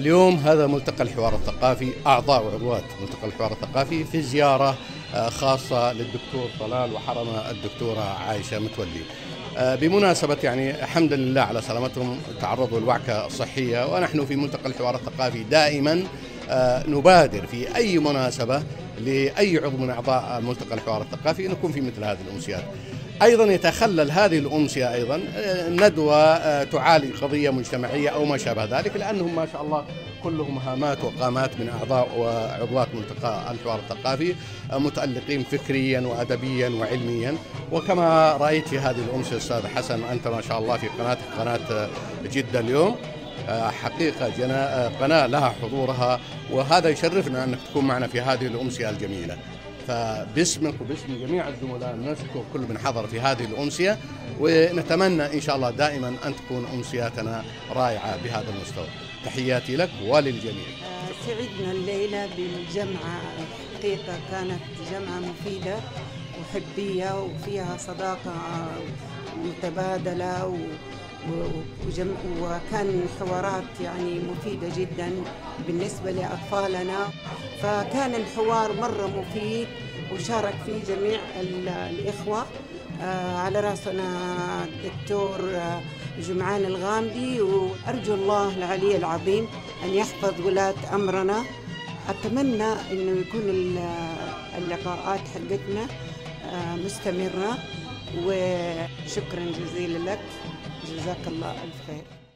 اليوم هذا ملتقى الحوار الثقافي، أعضاء وعضوات ملتقى الحوار الثقافي في زيارة خاصة للدكتور طلال وحرمة الدكتورة عائشة متولي. بمناسبة يعني الحمد لله على سلامتهم، تعرضوا لوعكة صحية، ونحن في ملتقى الحوار الثقافي دائما نبادر في أي مناسبة لأي عضو من أعضاء ملتقى الحوار الثقافي أن يكون في مثل هذه الأمسيات. أيضا يتخلل هذه الأمسية أيضا ندوة تعالج قضية مجتمعية أو ما شابه ذلك، لأنهم ما شاء الله كلهم هامات وقامات من أعضاء وعضوات ملتقى الحوار الثقافي، متألقين فكريا وأدبيا وعلميا. وكما رأيت في هذه الأمسية أستاذ حسن، أنت ما شاء الله في قناة جدة اليوم، حقيقة قناة لها حضورها، وهذا يشرفنا أنك تكون معنا في هذه الأمسية الجميلة. فباسمك وباسم جميع الزملاء نشكر كل من حضر في هذه الأمسية، ونتمنى إن شاء الله دائما أن تكون أمسياتنا رائعة بهذا المستوى. تحياتي لك وللجميع. سعدنا الليلة بالجمعة، حقيقة كانت جمعة مفيدة وحبية وفيها صداقة متبادلة وكان حوارات يعني مفيدة جدا بالنسبة لأطفالنا. فكان الحوار مرة مفيد وشارك فيه جميع الإخوة، على رأسنا الدكتور جمعان الغامدي، وأرجو الله العلي العظيم أن يحفظ ولاة أمرنا. أتمنى أنه يكون اللقاءات حقتنا مستمرة، وشكرا جزيلا لك، جزاك الله ألف خير.